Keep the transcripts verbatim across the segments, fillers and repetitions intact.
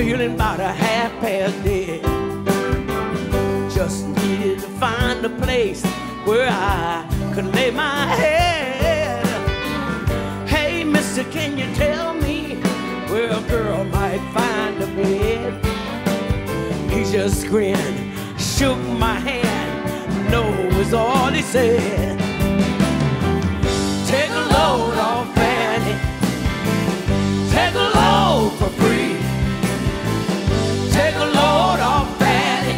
feeling about a half past dead. Just needed to find a place where I could lay my head. Hey, mister, can you tell me where a girl might find a bed? He just grinned, shook my hand, no was all he said. Take a load off Fanny, take a load for free. Take a load off Fanny,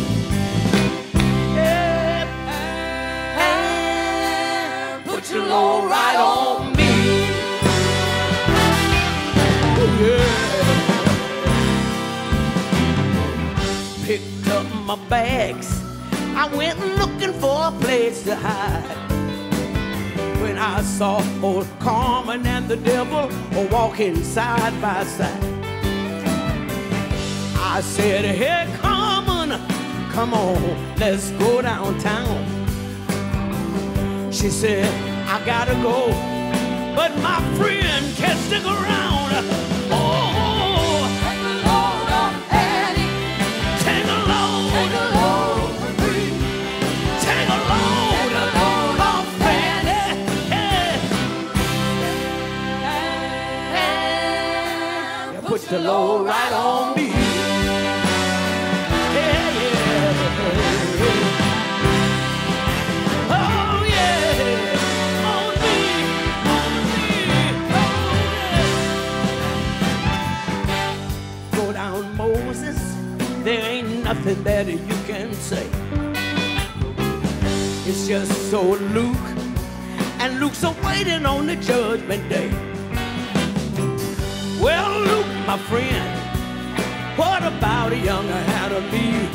yeah, and put your load right on me. Yeah. Picked up my bags, I went looking for a place to hide. When I saw old Carmen and the devil walking side by side, I said, hey, Carmen, come on, let's go downtown. She said, I gotta go, but my friend can't stick around. Oh, take a load off Fanny, take a load, take a load for free. Take a load, take a load off Fanny, yeah. Yeah, put the load right on me. There ain't nothing that you can say. It's just so Luke, and Luke's a waiting on the judgment day. Well, Luke, my friend, what about a younger Hannah Lee?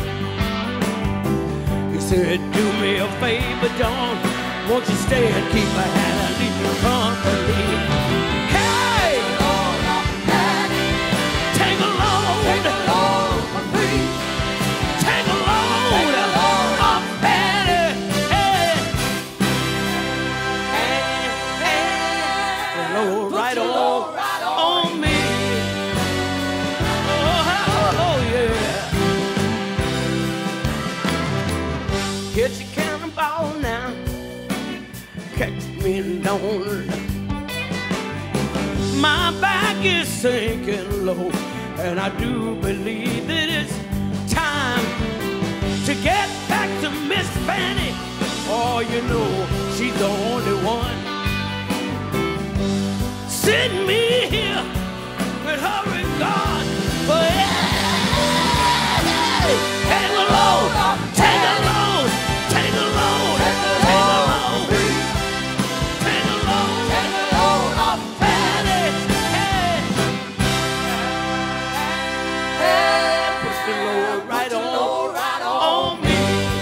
He said, do me a favor, John, won't you stay and keep a Hannah Lee company? Hey! Take a load, take a load. Get your cannonball now, catch me down. My back is sinking low, and I do believe that it's time to get back to Miss Fanny. Oh, you know, she's the only one. Send me here with her regard for take a load, take a load, take a load, take a load, take a load, take a load off Fanny. Hey, hey, put the load right on, right on me.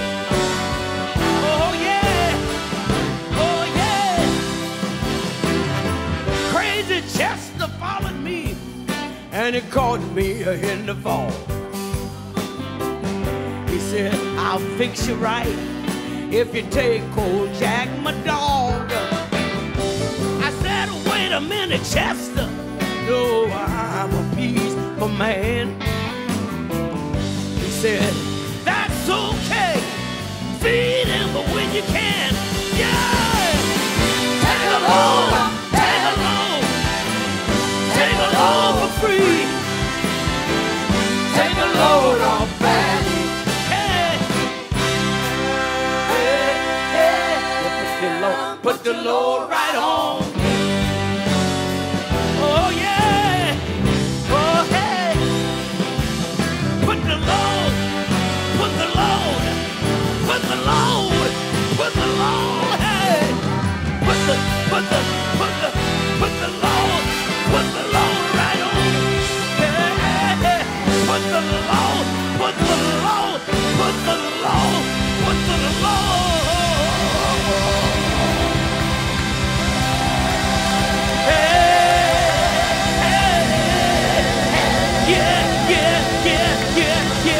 Oh yeah, oh yeah. Crazy Chester followed me, and he caught me in the fall. He said, I'll fix you right if you take old Jack, my dog. I said, wait a minute, Chester. No, I'm a peaceful man. He said, that's okay. Feed him when you can. Yeah! Take a load, take a load, take a load for free. Take a load off Fanny. Put the load right on. Oh yeah, oh hey. Put the load, put the load, put the load, put the load, hey. Put the, put the, put the, put the load, put the load right on. Hey, hey, hey. Put the load, put the load, put the load, put the load. Yeah, yeah, yeah, yeah, yeah.